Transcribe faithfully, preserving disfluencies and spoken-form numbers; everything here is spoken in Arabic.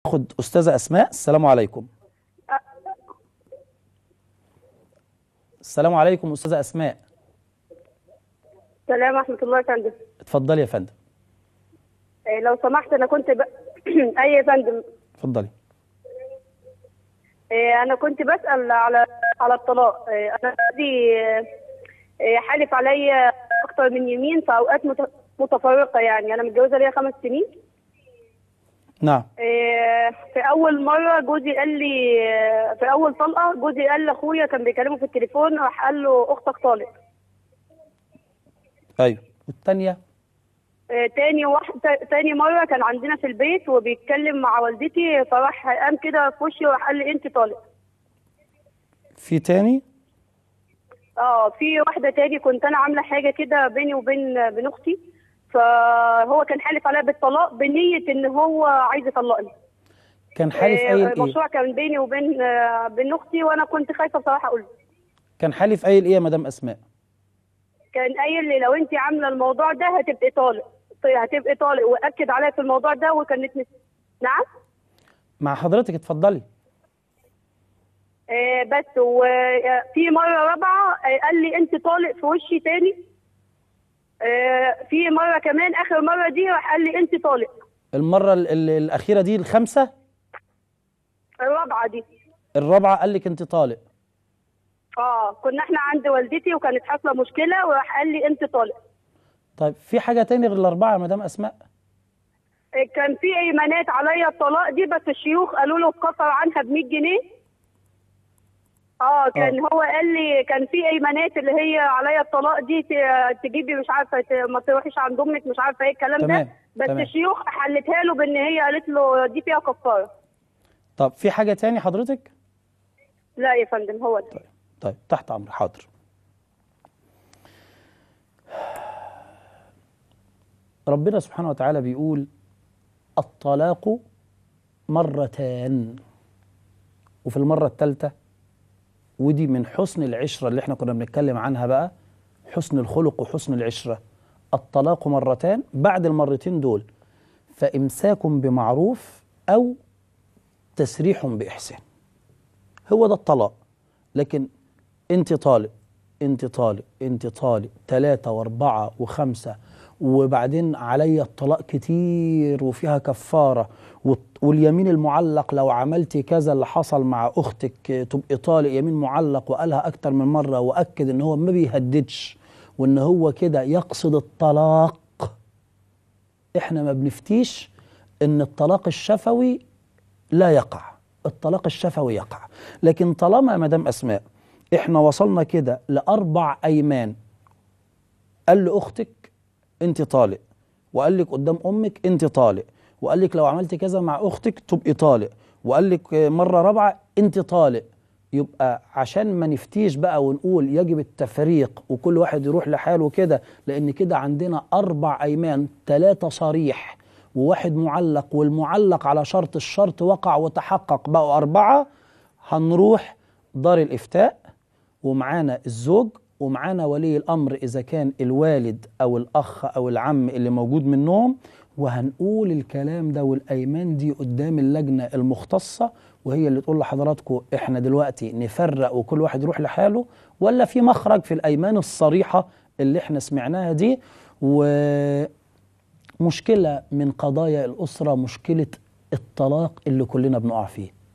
خد أستاذة أسماء. السلام عليكم. السلام عليكم أستاذة أسماء. السلام ورحمة الله يا فندم. اتفضلي يا فندم. إيه لو سمحت أنا كنت ب... أي يا فندم. اتفضلي. إيه أنا كنت بسأل على على الطلاق. إيه أنا دي إيه حالف عليا أكتر من يمين في أوقات مت... متفرقة، يعني أنا متجوزة ليا خمس سنين. نعم. إيه في أول مرة جوزي قال لي، في أول طلقة جوزي قال لأخويا كان بيكلمه في التليفون، راح قال له أختك طالق. أيوه. والثانية؟ آه، تاني واحدة تاني مرة كان عندنا في البيت وبيتكلم مع والدتي، فراح قام كده في وشي وراح قال لي أنت طالق. في تاني؟ اه في واحدة تاني كنت أنا عاملة حاجة كده بيني وبين بين أختي، فهو كان حالف عليا بالطلاق بنية إن هو عايز يطلقني. كان حالف قايل آه، إيه؟ المشروع كان بيني وبين آه، بين أختي، وأنا كنت خايفة بصراحة أقول له. كان حالف قايل إيه يا مدام أسماء؟ كان قايل لي لو أنت عاملة الموضوع ده هتبقي طالق، هتبقي طالق، وأكد عليا في الموضوع ده. وكانت مس... نعم؟ مع حضرتك اتفضلي. آه بس وفي مرة رابعة آه قال لي أنت طالق في وشي تاني. آه في مرة كمان آخر مرة دي راح قال لي أنت طالق. المرة ال ال الأخيرة دي الخامسة؟ الرابعة دي. الرابعة قال لك أنت طالق. اه كنا احنا عند والدتي وكانت حاصلة مشكلة وراح قال لي أنت طالق. طيب في حاجة تاني غير الأربعة يا مدام أسماء؟ آه كان في أيمانات عليا الطلاق دي، بس الشيوخ قالوا له اتكفر عنها ب مية جنيه. اه كان أوه. هو قال لي كان في ايمانات اللي هي عليا الطلاق دي تجيبي مش عارفه ما تروحيش عند امك، مش عارفه ايه الكلام ده، بس تمام. الشيوخ حلتها له بان هي قالت له دي فيها كفاره. طب في حاجه تاني حضرتك؟ لا يا فندم هو ده. طيب طيب تحت امر. حاضر. ربنا سبحانه وتعالى بيقول الطلاق مرتان، وفي المره الثالثه، ودي من حسن العشرة اللي احنا كنا بنتكلم عنها بقى، حسن الخلق وحسن العشرة. الطلاق مرتان، بعد المرتين دول فإمساك بمعروف أو تسريح بإحسان. هو ده الطلاق. لكن انت طالق انت طالق انت طالق ثلاثة واربعة وخمسة، وبعدين علي الطلاق كتير وفيها كفارة، واليمين المعلق لو عملتي كذا اللي حصل مع أختك تبقي طالق، يمين معلق وقالها أكتر من مرة، وأكد إن هو ما بيهددش وإن هو كده يقصد الطلاق. إحنا ما بنفتيش إن الطلاق الشفوي لا يقع، الطلاق الشفوي يقع. لكن طالما يا مدام أسماء إحنا وصلنا كده لأربع أيمان، قال لأختك أنت طالق، وقال لك قدام أمك أنت طالق، وقال لك لو عملت كذا مع أختك تبقي طالق، وقال لك مرة رابعة أنت طالق، يبقى عشان ما نفتيش بقى ونقول يجب التفريق وكل واحد يروح لحاله كده، لأن كده عندنا أربع أيمان، ثلاثة صريح وواحد معلق، والمعلق على شرط الشرط وقع وتحقق، بقوا أربعة. هنروح دار الإفتاء ومعانا الزوج ومعانا ولي الأمر إذا كان الوالد أو الأخ أو العم اللي موجود منهم، وهنقول الكلام ده والأيمان دي قدام اللجنة المختصة، وهي اللي تقول لحضراتكم إحنا دلوقتي نفرق وكل واحد يروح لحاله، ولا في مخرج في الأيمان الصريحة اللي إحنا سمعناها دي. ومشكلة من قضايا الأسرة مشكلة الطلاق اللي كلنا بنقع فيه.